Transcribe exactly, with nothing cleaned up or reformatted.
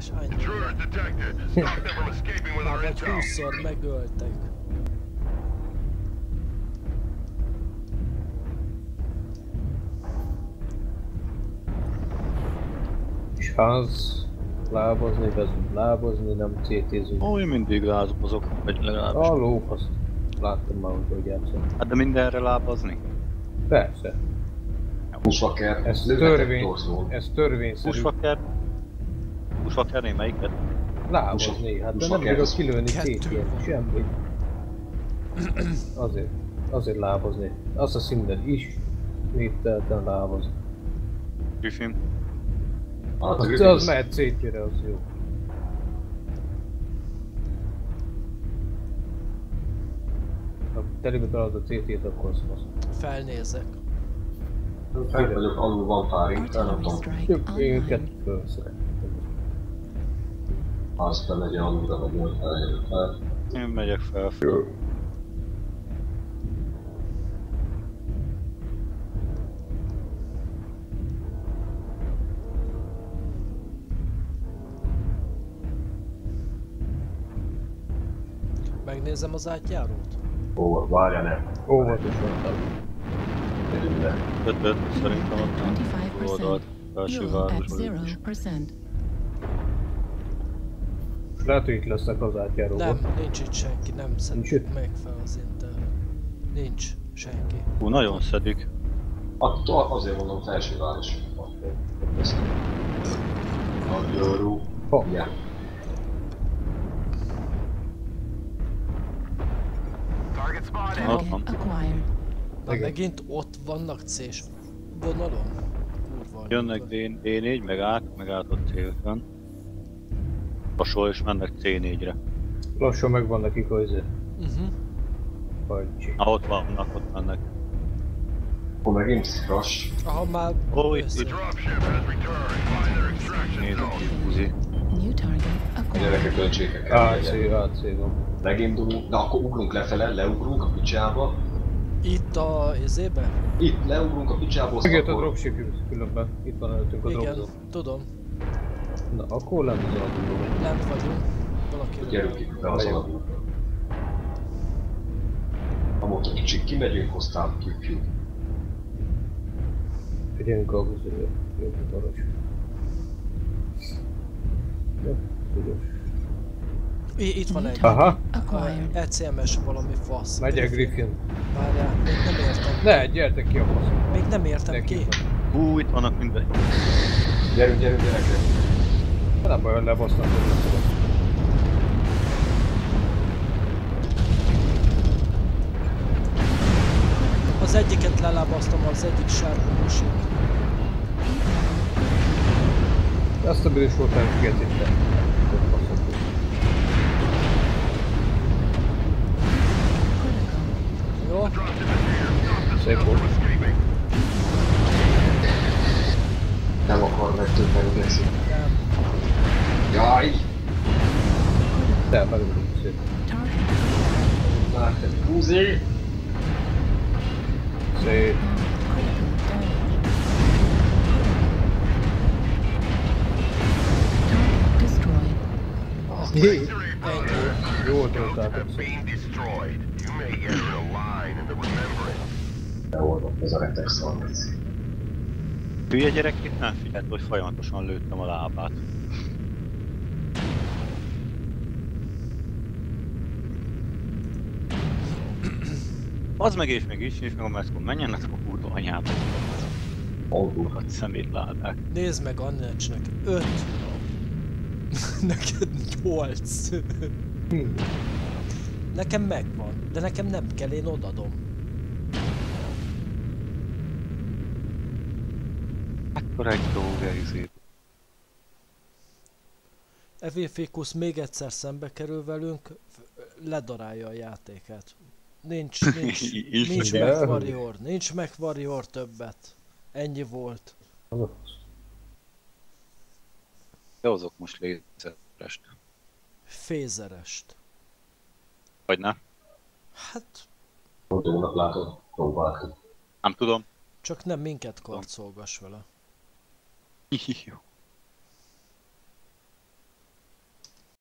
Más annyi. Már vagy húszszor megöltek. És Hans lábazni, vezünk lábazni, nem cé té-zünk. Ó, én mindig lábazok, vagy legalábbis. A lófaszt. Láttam már, hogy játszom. Hát de mindenre lábazni? Persze. Bushwacker. Ez törvény, ez törvényszerű. Bushwacker? Bushwacker melyiket? Lábazni, hát de nem bírok kilőni cé té-t, semmi. Azért, azért lábazni. Azt a szinten is, mételten lábazni. Griffin? Hát, Az, az mehet cé té-re, az jó. Ha telibe találod a cé té-t, akkor az fasz. Felnézek. Fent vagyok, alul van pár ink, nem tudom. Én kettőt fölszerek. Az bemegy alulra, vagy jön fel, fel. Én megyek fel. Jó. Megnézem az átjárót? Ó, várja, nem. Óvatosan. Gyerünk le. öt-öt szerintem ott a oldalt. Felső városban is. Lehet, hogy itt lesznek az átjáróban. Nem, nincs itt senki, nem Nincs szedték itt? meg fel az internet. Nincs senki. Hú, nagyon szedik. Attól azért mondom felső város. Nagyon jó. Ha. Ja. Ott van. Na Igen. megint ott vannak cés vonalon? Kurva Jönnek anyukat. dé négy, meg át, meg át ott célfen. Hasonló és mennek cé négyre. Lassan megvan nekik az izé. Mhm. Pajcsi. Na ott vannak, ott mennek. Akkor megint crash. Aha, már Ó, itt, össze- itt. Nézd, Uzi. A gyerekek költségek kell á cé, legyen. á cé van. Megindulunk, de akkor ugrunk lefele, leugrunk a picsába. Itt a izébe? Itt leugrunk a picsából, Megért a akkor dropship különben. Itt van előttünk a Igen, dropzone. tudom. Na, akkor lent az alapulóban. Lent vagyunk. Valaki gyerünk itt be az alapul. Ha mondta kicsik, kimegyünk, aztán piu-piu. Figyeljünk a húzóra. Jó, arra. Jó, tudod. I- Itt van egy. Aha, E cé em es valami fasz. megyek Griffin. Várjál, még nem értem. Ne, gyertek ki a faszom. Még nem értem Neki ki. van. Hú, itt vannak mindegy. Gyerünk, gyerünk, gyerekek! Nem baj, hogy lebasznak, hogy nem tudom. Az egyiket lelábaztam, az egyik sárga busit. Azt a bűnös voltál, hogy kiért itt. Jó? Szép volt. Nem akar meg többen veszik. Nem. Jaj! Te, megöljük szép. Már te húzi! Szép. Jé, Ennyi. jól töltátok. Beoldott ez a retek szalmec. Hülye gyerek itt nem figyelt, hogy folyamatosan lőttem a lábát. Az meg és meg is, és meg a meszkon menjenek a kurva anyába. Alulhat szemétládák. Nézd meg, Annecsnek öt. Neked nyolc. Hm. Nekem megvan, de nekem nem kell, én odadom. Akkor egy dolga izé. Evil Ficus még egyszer szembe kerül velünk, ledarálja a játékát. Nincs, nincs, Is nincs ugye? meg Warrior, nincs meg Warrior többet. Ennyi volt. Behozok most lézerest. Fézerest. Vagy ne? Hát, Fotónak látod, próbáltuk. Nem tudom. csak nem minket karcolgass vele. Jó.